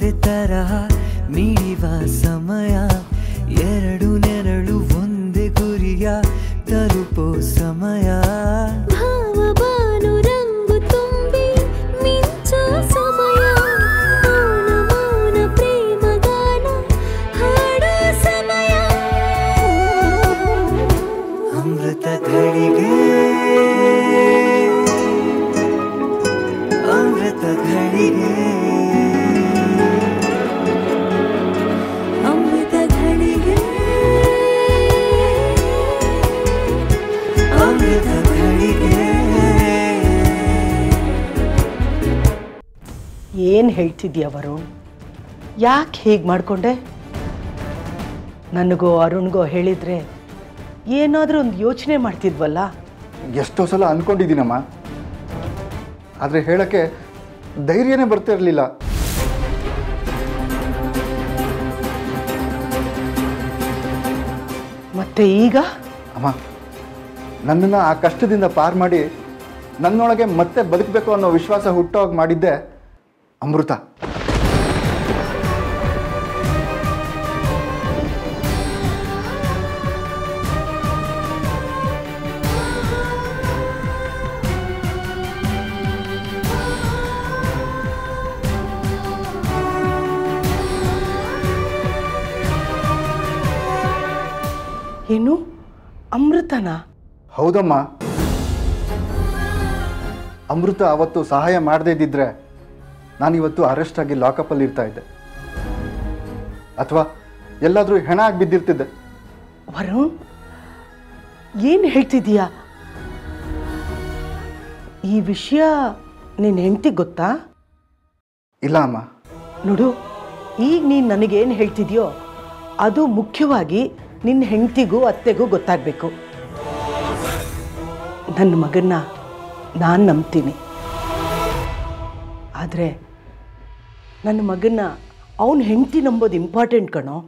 ಕೋಟೆ ತರಹ ಮಿಡಿವ ಸಮಯ ಎರಡು ನೆರಳು ಒಂದೇ ಗುರಿಯ ತಲುಪೋ ಸಮಯ ಭಾವಬಾನು ರಂಗು ತುಂಬಿ ಮಿಂಚೋ ಸಮಯ ಮೌನ ಮೌನ ಪ್ರೇಮ ಗಾನ ಹಾಡೋ ಸಮಯ ಅಮೃತ ಘಳಿಗೆ ಅಮೃತ ಘಳಿಗೆ ಅಮೃತ ಘಳಿಗೆ ಅಮೃತ ಘಳಿಗೆ ಏನು ಹೇಳ್ತಿದ್ಯಾ ವರುಣ್? ಯಾಕೆ ಹೀಗೆ ಮಾಡಿಕೊಂಡೆ? ನನಗೋ ಅರುಣ್ಗೋ ಹೇಳಿದರೆ ಏನಾದರೂ ಒಂದು ಯೋಚನೆ ಮಾಡ್ತಿದ್ವಲ್ಲ. ಎಷ್ಟೋ ಸಲ ಅಂದ್ಕೊಂಡಿದ್ದೀನಮ್ಮ, ಆದರೆ ಹೇಳೋಕ್ಕೆ ಧೈರ್ಯನೇ ಬರ್ತಾ ಇರಲಿಲ್ಲ. ಮತ್ತೆ ಈಗ ಅಮ್ಮ, ನನ್ನನ್ನು ಆ ಕಷ್ಟದಿಂದ ಪಾರು ಮಾಡಿ ನನ್ನೊಳಗೆ ಮತ್ತೆ ಬದುಕಬೇಕು ಅನ್ನೋ ವಿಶ್ವಾಸ ಹುಟ್ಟೋಗಿ ಮಾಡಿದ್ದೆ ಅಮೃತ. ಏನು ಅಮೃತನಾ? ಹೌದಮ್ಮ, ಅಮೃತ ಅವತ್ತು ಸಹಾಯ ಮಾಡದೇ ಇದ್ದಿದ್ರೆ ನಾನಿವತ್ತು ಅರೆಸ್ಟ್ ಆಗಿ ಲಾಕಪ್ಪಲ್ಲಿ ಇರ್ತಾ ಇದ್ದೆ, ಅಥವಾ ಎಲ್ಲಾದರೂ ಹೆಣ ಆಗಿ ಬಿದ್ದಿರ್ತಿದ್ದೆ. ವರುಣ್, ಏನು ಹೇಳ್ತಿದೀಯಾ? ಈ ವಿಷಯ ನಿನ್ನ ಹೆಂಡತಿ ಗೊತ್ತಾ? ಇಲ್ಲ ಅಮ್ಮ. ನೋಡು, ಈಗ ನೀನು ನನಗೇನು ಹೇಳ್ತಿದ್ಯೋ ಅದು ಮುಖ್ಯವಾಗಿ ನಿನ್ನ ಹೆಂಡತಿಗೂ ಅತ್ತೆಗೂ ಗೊತ್ತಾಗಬೇಕು. ನನ್ನ ಮಗನ್ನ ನಾನು ನಂಬ್ತೀನಿ, ಆದರೆ ನನ್ನ ಮಗನ್ನ ಅವನ ಹೆಂಡತಿ ನಂಬೋದು ಇಂಪಾರ್ಟೆಂಟ್ ಕಣೋ.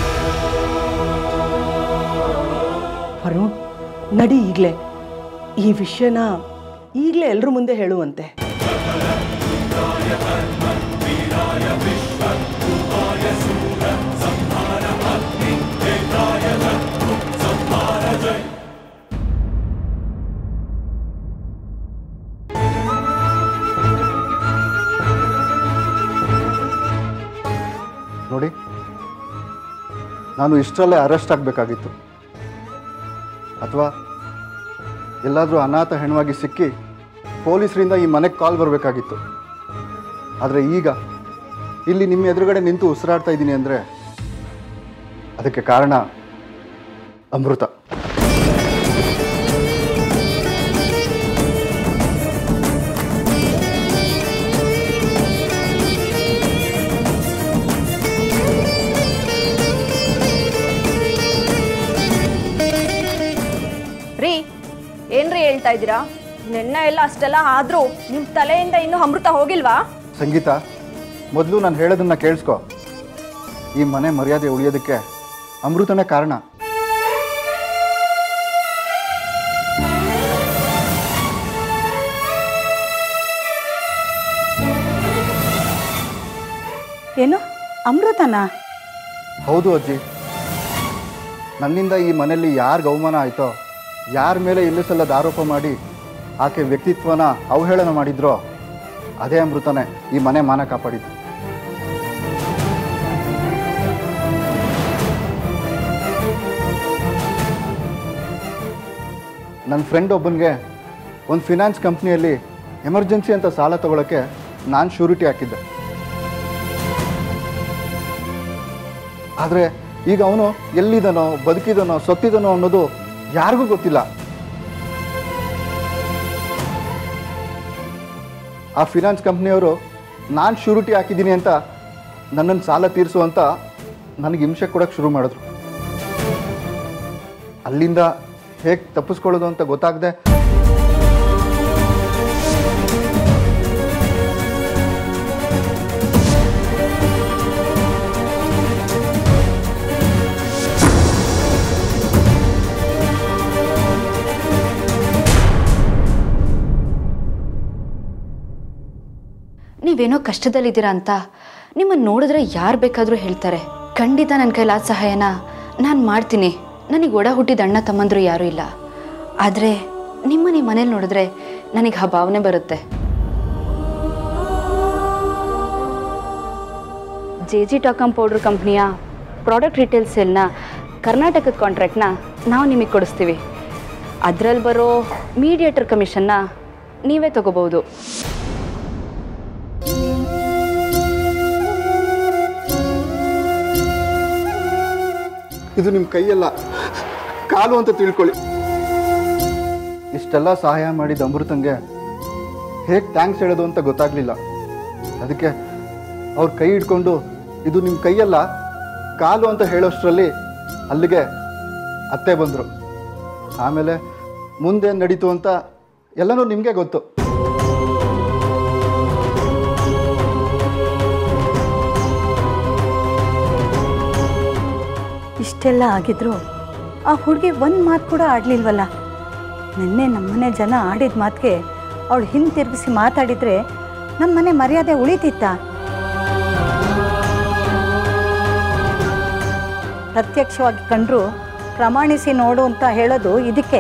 ವರುಣ್, ನಡಿ ಈಗಲೇ ಈ ವಿಷಯನ ಈಗಲೇ ಎಲ್ಲರ ಮುಂದೆ ಹೇಳುವಂತೆ. ನೋಡಿ, ನಾನು ಇಷ್ಟರಲ್ಲೇ ಅರೆಸ್ಟ್ ಆಗಬೇಕಾಗಿತ್ತು, ಅಥವಾ ಎಲ್ಲಾದರೂ ಅನಾಥ ಹೆಣವಾಗಿ ಸಿಕ್ಕಿ ಪೊಲೀಸರಿಂದ ಈ ಮನೆಗೆ ಕಾಲ್ ಬರಬೇಕಾಗಿತ್ತು. ಆದರೆ ಈಗ ಇಲ್ಲಿ ನಿಮ್ಮ ಎದುರುಗಡೆ ನಿಂತು ಉಸಿರಾಡ್ತಾ ಇದ್ದೀನಿ ಅಂದರೆ ಅದಕ್ಕೆ ಕಾರಣ ಅಮೃತ. ರೀ, ಏನ್ರಿ ಹೇಳ್ತಾ ಇದ್ದೀರಾ? ನೆನ್ನ ಎಲ್ಲ ಅಷ್ಟೆಲ್ಲ ಆದ್ರೂ ನಿಮ್ಮ ತಲೆಯಿಂದ ಇನ್ನೂ ಅಮೃತ ಹೋಗಿಲ್ವಾ? ಸಂಗೀತ, ಮೊದಲು ನಾನು ಹೇಳೋದನ್ನ ಕೇಳಿಸ್ಕೊ. ಈ ಮನೆ ಮರ್ಯಾದೆ ಉಳಿಯೋದಕ್ಕೆ ಅಮೃತನೇ ಕಾರಣ. ಏನು ಅಮೃತನಾ? ಹೌದು ಅಜ್ಜಿ, ನನ್ನಿಂದ ಈ ಮನೆಯಲ್ಲಿ ಯಾರಿಗೆ ಅವಮಾನ ಆಯಿತೋ, ಯಾರ ಮೇಲೆ ಇಲ್ಲಿಸಲ್ಲದ ಆರೋಪ ಮಾಡಿ ಆಕೆ ವ್ಯಕ್ತಿತ್ವನ ಅವಹೇಳನ ಮಾಡಿದ್ರೋ ಅದೇ ಅಮೃತನೇ ಈ ಮನೆ ಮಾನ ಕಾಪಾಡಿದ್ದು. ನನ್ನ ಫ್ರೆಂಡ್ ಒಬ್ಬನಿಗೆ ಒಂದು ಫಿನಾನ್ಸ್ ಕಂಪ್ನಿಯಲ್ಲಿ ಎಮರ್ಜೆನ್ಸಿ ಅಂತ ಸಾಲ ತಗೊಳ್ಳೋಕ್ಕೆ ನಾನು ಶ್ಯೂರಿಟಿ ಹಾಕಿದ್ದೆ. ಆದರೆ ಈಗ ಅವನು ಎಲ್ಲಿದನೋ, ಬದುಕಿದನೋ, ಸತ್ತಿದನೋ ಅನ್ನೋದು ಯಾರಿಗೂ ಗೊತ್ತಿಲ್ಲ. ಆ ಫಿನಾನ್ಸ್ ಕಂಪ್ನಿಯವರು ನಾನು ಶ್ಯೂರಿಟಿ ಹಾಕಿದ್ದೀನಿ ಅಂತ ನನ್ನನ್ನು ಸಾಲ ತೀರಿಸು ಅಂತ ನನಗೆ ಹಿಂಸೆ ಕೊಡೋಕ್ಕೆ ಶುರು ಮಾಡಿದ್ರು. ಅಲ್ಲಿಂದ ಹೇಗೆ ತಪ್ಪಿಸ್ಕೊಳ್ಳೋದು ಅಂತ ಗೊತ್ತಾಗದೆ ನೀವೇನೋ ಕಷ್ಟದಲ್ಲಿದ್ದೀರಾ ಅಂತ ನಿಮ್ಮನ್ನು ನೋಡಿದ್ರೆ ಯಾರು ಬೇಕಾದರೂ ಹೇಳ್ತಾರೆ. ಖಂಡಿತ ನನ್ನ ಕೈಲಾದ ಸಹಾಯನ ನಾನು ಮಾಡ್ತೀನಿ. ನನಗೆ ಒಡ ಹುಟ್ಟಿದ ಅಣ್ಣ ತಮ್ಮಂದರು ಯಾರೂ ಇಲ್ಲ. ಆದರೆ ನಿಮ್ಮನ್ನು ಈ ಮನೇಲಿ ನೋಡಿದ್ರೆ ನನಗೆ ಆ ಭಾವನೆ ಬರುತ್ತೆ. JG ಟಾಕಮ್ ಪೌಡ್ರ್ ಕಂಪ್ನಿಯ ಪ್ರಾಡಕ್ಟ್ ರಿಟೇಲ್ ಸೇಲ್ನ ಕರ್ನಾಟಕದ ಕಾಂಟ್ರಾಕ್ಟ್ನ ನಾವು ನಿಮಗೆ ಕೊಡಿಸ್ತೀವಿ. ಅದರಲ್ಲಿ ಬರೋ ಮೀಡಿಯೇಟರ್ ಕಮಿಷನ್ನ ನೀವೇ ತಗೋಬಹುದು. ಇದು ನಿಮ್ಮ ಕೈಯಲ್ಲ, ಕಾಲು ಅಂತ ತಿಳ್ಕೊಳ್ಳಿ. ಇಷ್ಟೆಲ್ಲ ಸಹಾಯ ಮಾಡಿದ ಅಮೃತಂಗೆ ಹೇಗೆ ಥ್ಯಾಂಕ್ಸ್ ಹೇಳೋದು ಅಂತ ಗೊತ್ತಾಗಲಿಲ್ಲ. ಅದಕ್ಕೆ ಅವ್ರ ಕೈ ಹಿಡ್ಕೊಂಡು ಇದು ನಿಮ್ಮ ಕೈಯಲ್ಲ ಕಾಲು ಅಂತ ಹೇಳೋಷ್ಟರಲ್ಲಿ ಅಲ್ಲಿಗೆ ಅತ್ತೆ ಬಂದರು. ಆಮೇಲೆ ಮುಂದೆ ನಡೀತು ಅಂತ ಎಲ್ಲನೂ ನಿಮಗೆ ಗೊತ್ತು. ಇಷ್ಟೆಲ್ಲ ಆಗಿದ್ರು ಆ ಹುಡುಗಿ ಒಂದು ಮಾತು ಕೂಡ ಆಡಲಿಲ್ವಲ್ಲ. ನಿನ್ನೆ ನಮ್ಮನೆ ಜನ ಆಡಿದ ಮಾತಿಗೆ ಅವಳು ಹಿಂತಿರುಗಿಸಿ ಮಾತಾಡಿದರೆ ನಮ್ಮನೆ ಮರ್ಯಾದೆ ಉಳಿತಿತ್ತ? ಪ್ರತ್ಯಕ್ಷವಾಗಿ ಕಂಡ್ರು ಪ್ರಮಾಣಿಸಿ ನೋಡು ಅಂತ ಹೇಳೋದು ಇದಕ್ಕೆ.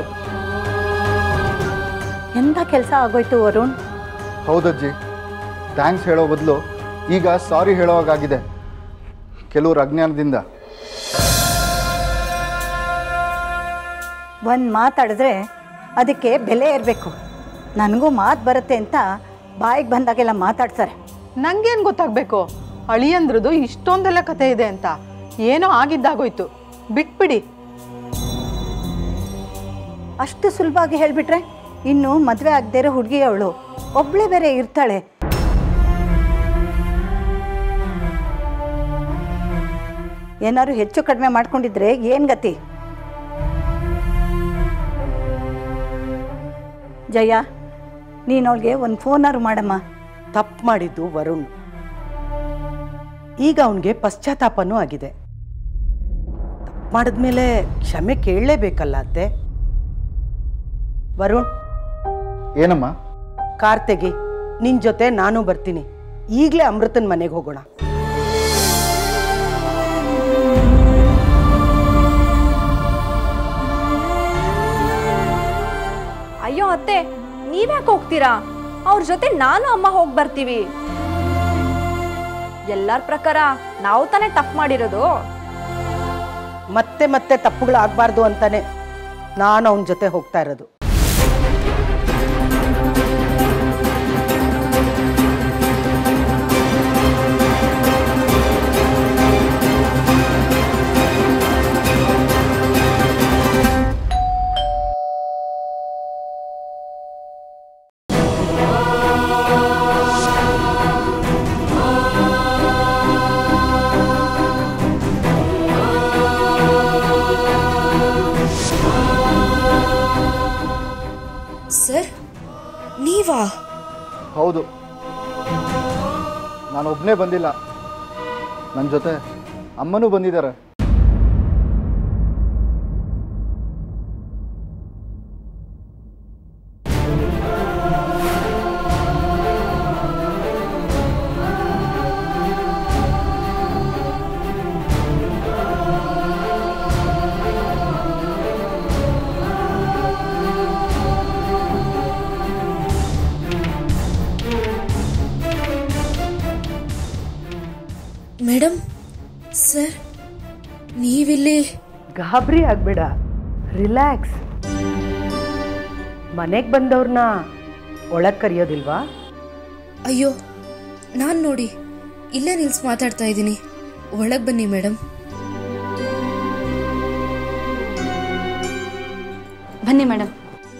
ಎಂಥ ಕೆಲಸ ಆಗೋಯ್ತು ವರುಣ್. ಹೌದಜ್ಜಿ, ಥ್ಯಾಂಕ್ಸ್ ಹೇಳೋ ಬದಲು ಈಗ ಸಾರಿ ಹೇಳೋವಾಗಿದೆ ಕೆಲವ್ರ ಅಜ್ಞಾನದಿಂದ. ಒಂದು ಮಾತಾಡಿದ್ರೆ ಅದಕ್ಕೆ ಬೆಲೆ ಇರಬೇಕು. ನನಗೂ ಮಾತು ಬರುತ್ತೆ ಅಂತ ಬಾಯಿಗೆ ಬಂದಾಗೆಲ್ಲ ಮಾತಾಡ್ತಾರೆ. ನಂಗೇನು ಗೊತ್ತಾಗಬೇಕು ಅಳಿಯಂದ್ರದು ಇಷ್ಟೊಂದೆಲ್ಲ ಕತೆ ಇದೆ ಅಂತ? ಏನೋ ಆಗಿದ್ದಾಗೋಯ್ತು, ಬಿಟ್ಬಿಡಿ. ಅಷ್ಟು ಸುಲಭವಾಗಿ ಹೇಳಿಬಿಟ್ರೆ ಇನ್ನು ಮದುವೆ ಆಗದೇ ಇರೋ ಹುಡುಗಿ ಅವಳು ಒಬ್ಬಳೇ ಬೇರೆ ಇರ್ತಾಳೆ. ಏನಾದ್ರು ಹೆಚ್ಚು ಕಡಿಮೆ ಮಾಡ್ಕೊಂಡಿದ್ರೆ ಏನು ಗತಿ? ಜಯ, ನೀನು ಅವಳಿಗೆ ಒಂದು ಫೋನಾರು ಮಾಡಮ್ಮ. ತಪ್ಪು ಮಾಡಿದ್ದು ವರುಣ್. ಈಗ ಅವನಿಗೆ ಪಶ್ಚಾತ್ತಾಪನೂ ಆಗಿದೆ. ತಪ್ಪು ಮಾಡಿದ್ಮೇಲೆ ಕ್ಷಮೆ ಕೇಳಲೇಬೇಕಲ್ಲ ಅತ್ತೆ. ವರುಣ್, ಏನಮ್ಮ? ಕಾರ್ ತೆಗಿ, ನಿನ್ನ ಜೊತೆ ನಾನು ಬರ್ತೀನಿ. ಈಗಲೇ ಅಮೃತನ ಮನೆಗೆ ಹೋಗೋಣ. ಅಯ್ಯೋ ಅತ್ತೆ, ನೀವ್ಯಾಕೆ ಹೋಗ್ತೀರಾ? ಅವ್ರ ಜೊತೆ ನಾನು ಅಮ್ಮ ಹೋಗಿ ಬರ್ತೀವಿ. ಎಲ್ಲರ ಪ್ರಕಾರ ನಾವು ತಾನೇ ತಪ್ಪು ಮಾಡಿರೋದು. ಮತ್ತೆ ಮತ್ತೆ ತಪ್ಪುಗಳಾಗಬಾರ್ದು ಅಂತಾನೆ ನಾನು ಅವನ ಜೊತೆ ಹೋಗ್ತಾ ಇರೋದು. ಸರ್, ನೀವಾ? ಹೌದು, ನಾನೊಬ್ಬನೇ ಬಂದಿಲ್ಲ, ನನ್ನ ಜೊತೆ ಅಮ್ಮನೂ ಬಂದಿದ್ದಾರೆ. ಮೇಡಮ್, ಸರ್, ನೀವಿಲ್ಲಿ? ಗಾಬರಿ ಆಗಬೇಡ, ರಿಲ್ಯಾಕ್ಸ್. ಮನೆಗೆ ಬಂದವ್ರನ್ನ ಒಳಗೆ ಕರೆಯೋದಿಲ್ವಾ? ಅಯ್ಯೋ, ನಾನು ನೋಡಿ ಇಲ್ಲೇ ನಿಲ್ಸಿ ಮಾತಾಡ್ತಾ ಇದ್ದೀನಿ. ಒಳಗೆ ಬನ್ನಿ ಮೇಡಮ್. ಬನ್ನಿ ಮೇಡಮ್,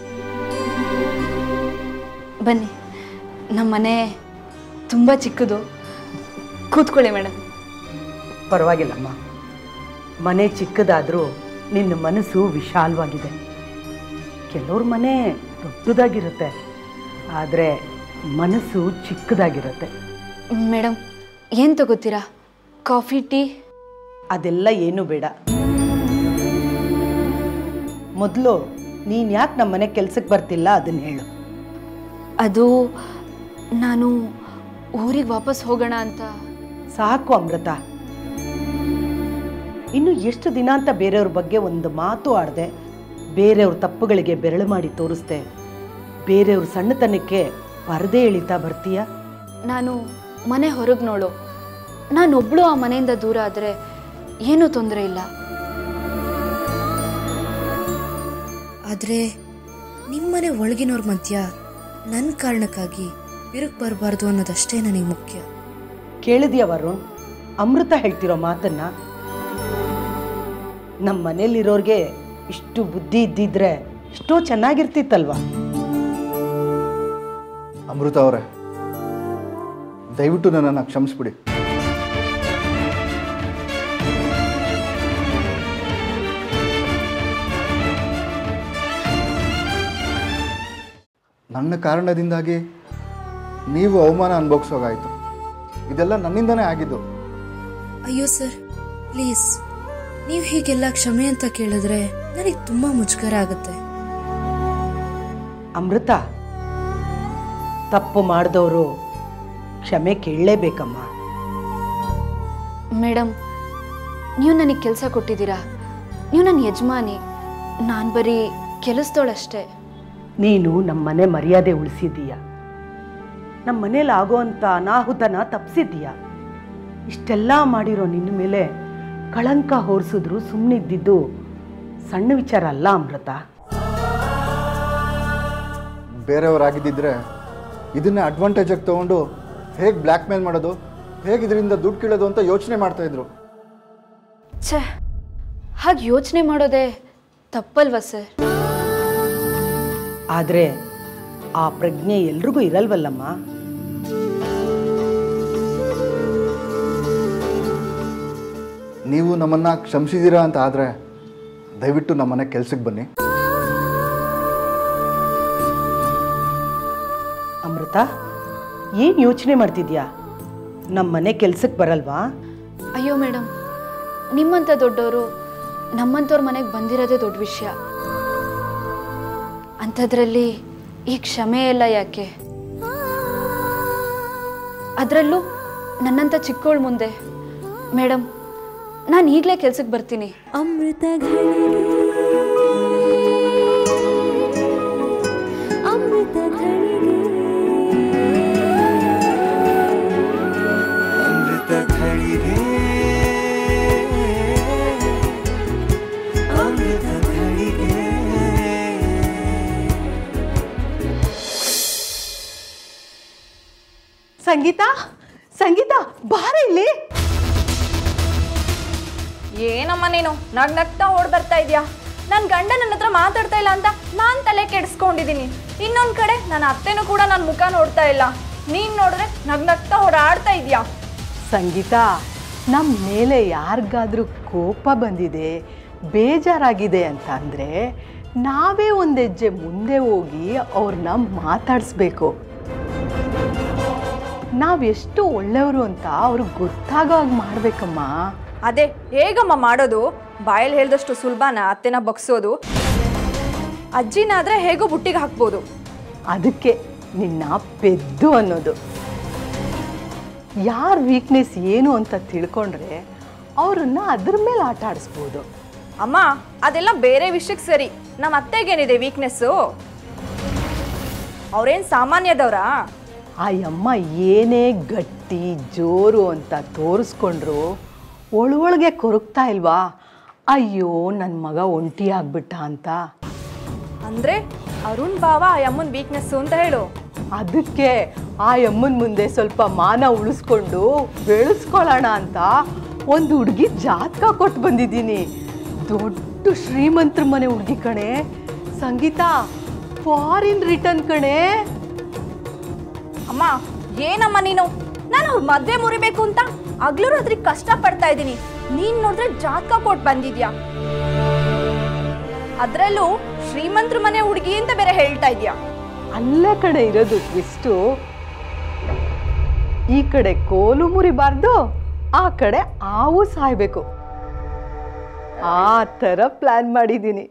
ಬನ್ನಿ. ನಮ್ಮ ಮನೆ ತುಂಬ ಚಿಕ್ಕದು, ಕೂತ್ಕೊಳ್ಳಿ ಮೇಡಮ್. ಪರವಾಗಿಲ್ಲಮ್ಮ, ಮನೆ ಚಿಕ್ಕದಾದರೂ ನಿನ್ನ ಮನಸ್ಸು ವಿಶಾಲವಾಗಿದೆ. ಕೆಲವ್ರ ಮನೆ ದೊಡ್ಡದಾಗಿರುತ್ತೆ, ಆದರೆ ಮನಸ್ಸು ಚಿಕ್ಕದಾಗಿರುತ್ತೆ. ಮೇಡಮ್, ಏನು ತಗೋತೀರಾ? Coffee, tea? ಅದೆಲ್ಲ ಏನೂ ಬೇಡ. ಮೊದಲು ನೀನು ಯಾಕೆ ನಮ್ಮ ಮನೆ ಕೆಲ್ಸಕ್ಕೆ ಬರ್ತಿಲ್ಲ ಅದನ್ನು ಹೇಳು. ಅದು ನಾನು ಊರಿಗೆ ವಾಪಸ್ ಹೋಗೋಣ ಅಂತ. ಸಾಕು ಅಮೃತ. ಇನ್ನು ಎಷ್ಟು ದಿನ ಅಂತ ಬೇರೆಯವ್ರ ಬಗ್ಗೆ ಒಂದು ಮಾತು ಆಡದೆ, ಬೇರೆಯವ್ರ ತಪ್ಪುಗಳಿಗೆ ಬೆರಳು ಮಾಡಿ ತೋರಿಸ್ದೆ, ಬೇರೆಯವ್ರ ಸಣ್ಣತನಕ್ಕೆ ಪರದೆ ಎಳಿತಾ ಬರ್ತೀಯ? ನಾನು ಮನೆ ಹೊರಗೆ ನೋಡು, ನಾನೊಬ್ಳು ಆ ಮನೆಯಿಂದ ದೂರ ಆದರೆ ಏನೂ ತೊಂದರೆ ಇಲ್ಲ. ಆದರೆ ನಿಮ್ಮನೆ ಒಳಗಿನವ್ರ ಮಧ್ಯ ನನ್ನ ಕಾರಣಕ್ಕಾಗಿ ಬಿರುಕು ಬರಬಾರ್ದು ಅನ್ನೋದಷ್ಟೇ ನನಗೆ ಮುಖ್ಯ. ಕೇಳಿದ್ಯಾ ವರುಣ್ ಅಮೃತ ಹೇಳ್ತಿರೋ ಮಾತನ್ನ? ನಮ್ಮ ಮನೇಲಿರೋರ್ಗೆ ಇಷ್ಟು ಬುದ್ಧಿ ಇದ್ದಿದ್ರೆ ಎಷ್ಟೋ ಚೆನ್ನಾಗಿರ್ತಿತ್ತಲ್ವಾ? ಅಮೃತ ಅವರೇ, ದಯವಿಟ್ಟು ನನ್ನನ್ನು ಕ್ಷಮಿಸ್ಬಿಡಿ. ನನ್ನ ಕಾರಣದಿಂದಾಗಿ ನೀವು ಅವಮಾನ ಅನುಭವಿಸೋಗಾಯಿತು. ಇದೆಲ್ಲ ನನ್ನಿಂದನೇ ಆಗಿದ್ದು. ಅಯ್ಯೋ ಸರ್, ಪ್ಲೀಸ್ ನೀವು ಹೀಗೆಲ್ಲ ಕ್ಷಮೆ ಅಂತ ಕೇಳಿದ್ರೆ ನನಗೆ ತುಂಬ ಮುಜುಗರ ಆಗುತ್ತೆ. ಅಮೃತ, ತಪ್ಪು ಮಾಡಿದವರು ಕ್ಷಮೆ ಕೇಳಲೇಬೇಕಮ್ಮ. ಮೇಡಮ್, ನೀವು ನನಗೆ ಕೆಲಸ ಕೊಟ್ಟಿದ್ದೀರಾ, ನೀವು ನನ್ನ ಯಜಮಾನಿ, ನಾನು ಬರೀ ಕೆಲಸದೋಳಷ್ಟೇ. ನೀನು ನಮ್ಮ ಮನೆ ಮರ್ಯಾದೆ ಉಳಿಸಿದ್ದೀಯ, ನಮ್ಮ ಮನೇಲಿ ಆಗೋವಂಥ ಅನಾಹುತನ ತಪ್ಪಿಸಿದ್ದೀಯ. ಇಷ್ಟೆಲ್ಲ ಮಾಡಿರೋ ನಿನ್ನ ಮೇಲೆ ಕಳಂಕ ಹೊರಿಸಿದ್ರು ಸುಮ್ಮನಿದ್ದಿದ್ದು ಸಣ್ಣ ವಿಚಾರ ಅಲ್ಲ ಅಮೃತ. ಬೇರೆಯವರಾಗಿದ್ದಿದ್ರೆ ಇದನ್ನೇ ಅಡ್ವಾಂಟೇಜಾಗಿ ತೊಗೊಂಡು ಹೇಗೆ ಬ್ಲ್ಯಾಕ್ ಮೇಲ್ ಮಾಡೋದು, ಹೇಗೆ ಇದರಿಂದ ದುಡ್ಡು ಕೀಳೋದು ಅಂತ ಯೋಚನೆ ಮಾಡ್ತಾಯಿದ್ರು. ಛೇ, ಹಾಗೆ ಯೋಚನೆ ಮಾಡೋದೇ ತಪ್ಪಲ್ವಾ ಸರ್? ಆದರೆ ಆ ಪ್ರಜ್ಞೆ ಎಲ್ರಿಗೂ ಇರಲ್ವಲ್ಲಮ್ಮ. ನೀವು ನಮ್ಮನ್ನು ಕ್ಷಮಿಸಿದ್ದೀರಾ ಅಂತ ಆದರೆ ದಯವಿಟ್ಟು ನಮ್ಮನೆ ಕೆಲ್ಸಕ್ಕೆ ಬನ್ನಿ. ಅಮೃತ, ಏನು ಯೋಚನೆ ಮಾಡ್ತಿದ್ಯಾ? ನಮ್ಮ ಮನೆ ಕೆಲ್ಸಕ್ಕೆ ಬರಲ್ವಾ? ಅಯ್ಯೋ ಮೇಡಮ್, ನಿಮ್ಮಂಥ ದೊಡ್ಡವರು ನಮ್ಮಂಥವ್ರ ಮನೆಗೆ ಬಂದಿರೋದೇ ದೊಡ್ಡ ವಿಷಯ. ಅಂಥದ್ರಲ್ಲಿ ಈ ಕ್ಷಮೆ ಎಲ್ಲ ಯಾಕೆ? ಅದರಲ್ಲೂ ನನ್ನಂಥ ಚಿಕ್ಕವಳ ಮುಂದೆ. ಮೇಡಮ್, ನಾನು ಈಗಲೇ ಕೆಲ್ಸಕ್ಕೆ ಬರ್ತೀನಿ. ಅಮೃತ ಘಳಿಗೆ, ಅಮೃತ ಘಳಿಗೆ, ಅಮೃತ ಘಳಿಗೆ, ಅಮೃತ ಘಳಿಗೆ. ಸಂಗೀತ, ಸಂಗೀತ ಬಾರ ಇಲ್ಲಿ. ಏನಮ್ಮ ನೀನು ನಗ್ನಗ್ತಾ ಓಡ್ ಬರ್ತಾ ಇದೆಯಾ? ನನ್ನ ಗಂಡ ನನ್ನ ಹತ್ರ ಮಾತಾಡ್ತಾ ಇಲ್ಲ ಅಂತ ನಾನು ತಲೆ ಕೆಡಿಸ್ಕೊಂಡಿದ್ದೀನಿ. ಇನ್ನೊಂದು ಕಡೆ ನನ್ನ ಅತ್ತೆನೂ ಕೂಡ ನನ್ನ ಮುಖ ನೋಡ್ತಾ ಇಲ್ಲ. ನೀನು ನೋಡಿದ್ರೆ ನಗ್ನಗ್ತಾ ಓಡಾಡ್ತಾ ಇದೆಯಾ? ಸಂಗೀತ, ನಮ್ಮ ಮೇಲೆ ಯಾರಿಗಾದ್ರೂ ಕೋಪ ಬಂದಿದೆ, ಬೇಜಾರಾಗಿದೆ ಅಂತ ಅಂದರೆ ನಾವೇ ಒಂದು ಹೆಜ್ಜೆ ಮುಂದೆ ಹೋಗಿ ಅವ್ರನ್ನ ಮಾತಾಡಿಸ್ಬೇಕು. ನಾವೆಷ್ಟು ಒಳ್ಳೆಯವರು ಅಂತ ಅವ್ರಿಗೆ ಗೊತ್ತಾಗೋ ಹಾಗೆ ಮಾಡಬೇಕಮ್ಮ. ಅದೇ ಹೇಗಮ್ಮ ಮಾಡೋದು? ಬಾಯಲ್ಲಿ ಹೇಳ್ದಷ್ಟು ಸುಲಭನ ಅತ್ತೆನ ಬಗ್ಸೋದು? ಅಜ್ಜಿನಾದರೆ ಹೇಗೋ ಬುಟ್ಟಿಗೆ ಹಾಕ್ಬೋದು. ಅದಕ್ಕೆ ನಿನ್ನ ಪೆದ್ದು ಅನ್ನೋದು. ಯಾರ ವೀಕ್ನೆಸ್ ಏನು ಅಂತ ತಿಳ್ಕೊಂಡ್ರೆ ಅವ್ರನ್ನ ಅದ್ರ ಮೇಲೆ ಆಟ ಆಡಿಸ್ಬೋದು. ಅಮ್ಮ, ಅದೆಲ್ಲ ಬೇರೆ ವಿಷಯಕ್ಕೆ ಸರಿ. ನಮ್ಮ ಅತ್ತೆಗೇನಿದೆ ವೀಕ್ನೆಸ್ಸು? ಅವ್ರೇನು ಸಾಮಾನ್ಯದವ್ರಾ? ಆ ಅಮ್ಮ ಏನೇ ಗಟ್ಟಿ ಜೋರು ಅಂತ ತೋರಿಸ್ಕೊಂಡ್ರು ಒಳೊಳಗೆ ಕೊರಗ್ತಾ ಇಲ್ವಾ? ಅಯ್ಯೋ ನನ್ನ ಮಗ ಒಂಟಿ ಆಗ್ಬಿಟ್ಟ ಅಂತ. ಅಂದರೆ ಅರುಣ್ ಭಾವ ಆ ಅಮ್ಮನ ವೀಕ್ನೆಸ್ಸು ಅಂತ ಹೇಳು. ಅದಕ್ಕೆ ಆ ಅಮ್ಮನ ಮುಂದೆ ಸ್ವಲ್ಪ ಮಾನ ಉಳಿಸ್ಕೊಂಡು ಬೆಳೆಸ್ಕೊಳ್ಳೋಣ ಅಂತ ಒಂದು ಹುಡುಗಿ ಜಾತಕ ಕೊಟ್ಟು ಬಂದಿದ್ದೀನಿ. ದೊಡ್ಡ ಶ್ರೀಮಂತರ ಮನೆ ಹುಡುಗಿ ಕಣೆ ಸಂಗೀತ, ಫಾರಿನ್ ರಿಟರ್ನ್ ಕಣೆ. ಅಮ್ಮ, ಏನಮ್ಮ ನೀನು? ನಾನು ಅವ್ರ ಮದುವೆ ಮುರಿಬೇಕು ಅಂತ ಹಗಲು ರಾತ್ರಿ ಕಷ್ಟ ಪಡ್ತಾ ಇದ್ದೀನಿ. ನೀನು ನೋಡಿದ್ರೆ ಜಾತಕ ಕೊಟ್ಟು ಬಂದಿದ್ಯಾ, ಅದರಲ್ಲೂ ಶ್ರೀಮಂತರ ಮನೆ ಹುಡುಗಿ ಅಂತ ಬೇರೆ ಹೇಳ್ತಾ ಇದೆಯಾ? ಅಲ್ಲೇ ಕಡೆ ಇರೋದು ಟ್ವಿಸ್ಟು. ಈ ಕಡೆ ಕೋಲು ಮುರಿಬಾರ್ದು, ಆ ಕಡೆ ಹಾವು ಸಾಯ್ಬೇಕು. ಆ ಥರ ಪ್ಲಾನ್ ಮಾಡಿದ್ದೀನಿ.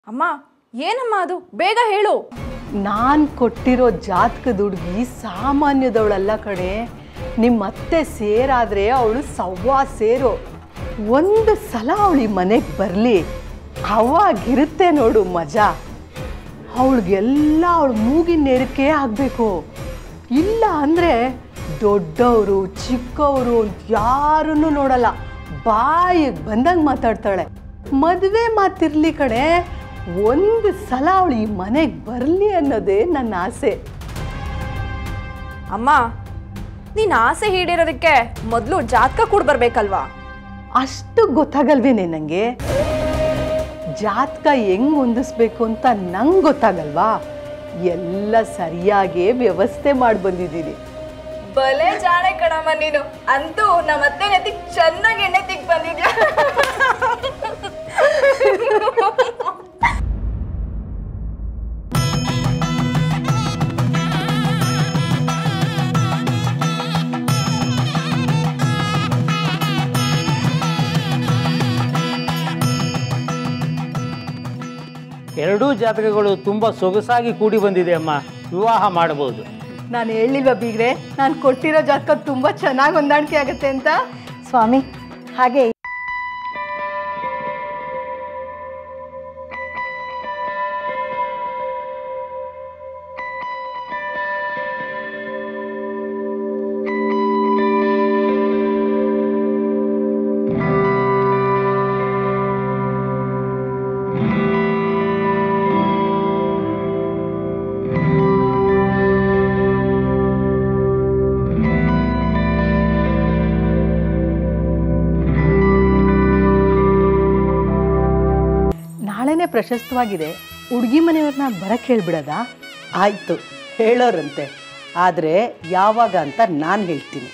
ಅಮ್ಮ ಏನಮ್ಮ ಅದು ಬೇಗ ಹೇಳು. ನಾನು ಕೊಟ್ಟಿರೋ ಜಾತಕದ ಹುಡುಗಿ ಸಾಮಾನ್ಯದವಳಲ್ಲ ಕಡೆ. ನಿಮ್ಮ ಅತ್ತೆ ಸೇರಾದರೆ ಅವಳು ಸವ್ವಾ ಸೇರು. ಒಂದು ಸಲ ಅವಳು ಈ ಮನೆಗೆ ಬರಲಿ, ಅವಾಗಿರುತ್ತೆ ನೋಡು ಮಜಾ. ಅವಳಿಗೆಲ್ಲ ಅವಳು ಮೂಗಿನ ನೇರಕ್ಕೆ ಆಗಬೇಕು. ಇಲ್ಲ ಅಂದರೆ ದೊಡ್ಡವರು ಚಿಕ್ಕವರು ಅಂತ ಯಾರನ್ನು ನೋಡಲ್ಲ, ಬಾಯಿಗೆ ಬಂದಂಗೆ ಮಾತಾಡ್ತಾಳೆ. ಮದುವೆ ಮಾತಿರ್ಲಿ ಕಡೆ, ಒಂದು ಸಲ ಅವಳು ಈ ಮನೆಗೆ ಬರಲಿ ಅನ್ನೋದೇ ನನ್ನ ಆಸೆ. ಅಮ್ಮ ನೀನು ಆಸೆ ಈಡೇರೋದಕ್ಕೆ ಮೊದಲು ಜಾತಕ ಕೂಡ ಬರ್ಬೇಕಲ್ವಾ? ಅಷ್ಟು ಗೊತ್ತಾಗಲ್ವೇನೆ ನನಗೆ? ಜಾತಕ ಹೆಂಗ್ ಹೊಂದಿಸ್ಬೇಕು ಅಂತ ನಂಗೆ ಗೊತ್ತಾಗಲ್ವಾ? ಎಲ್ಲ ಸರಿಯಾಗಿ ವ್ಯವಸ್ಥೆ ಮಾಡಿ ಬಂದಿದ್ದೀನಿ. ಬಲೆ ಜಾಣೆ ಕಣಮ್ಮ ನೀನು. ಅಂತೂ ನಮ್ಮ ಅತ್ತೆ ನೆತ್ತಿಗೆ ಚೆನ್ನಾಗಿ ಎಣ್ಣೆ ತಿಕ್ ಬಂದಿದ್ಯಾ. ಎರಡೂ ಜಾತಕಗಳು ತುಂಬ ಸೊಗಸಾಗಿ ಕೂಡಿ ಬಂದಿದೆ ಅಮ್ಮ. ವಿವಾಹ ಮಾಡಬಹುದು. ನಾನು ಹೇಳಿಲ್ವಾ ಬೀಗ್ರೆ, ನಾನು ಕೊಟ್ಟಿರೋ ಜಾತಕ ತುಂಬ ಚೆನ್ನಾಗಿ ಹೊಂದಾಣಿಕೆ ಆಗುತ್ತೆ ಅಂತ? ಸ್ವಾಮಿ ಹಾಗೆ ಪ್ರಶಸ್ತವಾಗಿದೆ. ಹುಡುಗಿ ಮನೆಯವ್ರನ್ನ ಬರಕ್ಕೆ ಹೇಳ್ಬಿಡೋದಾ? ಆಯಿತು, ಹೇಳೋರಂತೆ. ಆದರೆ ಯಾವಾಗ ಅಂತ ನಾನು ಹೇಳ್ತೀನಿ.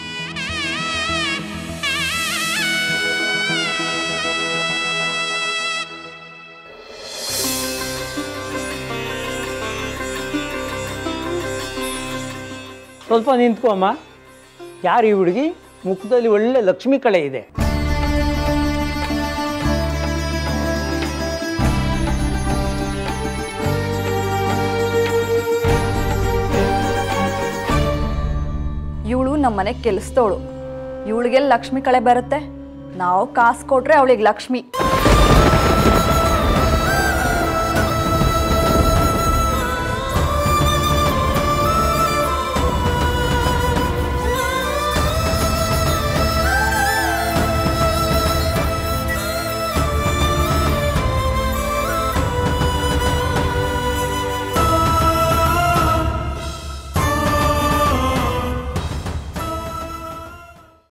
ಸ್ವಲ್ಪ ನಿಂತ್ಕೋ ಅಮ್ಮ. ಯಾರು ಈ ಹುಡುಗಿ? ಮುಖದಲ್ಲಿ ಒಳ್ಳೆ ಲಕ್ಷ್ಮಿ ಕಳೆ ಇದೆ. ಇವಳು ನಮ್ಮ ಮನೆಗೆ ಕೆಲಸದವಳು. ಇವಳಿಗೆಲ್ಲ ಲಕ್ಷ್ಮಿ ಕಳೆ ಬರುತ್ತೆ? ನಾವು ಕಾಸು ಕೊಟ್ರೆ ಅವಳಿಗೆ ಲಕ್ಷ್ಮಿ.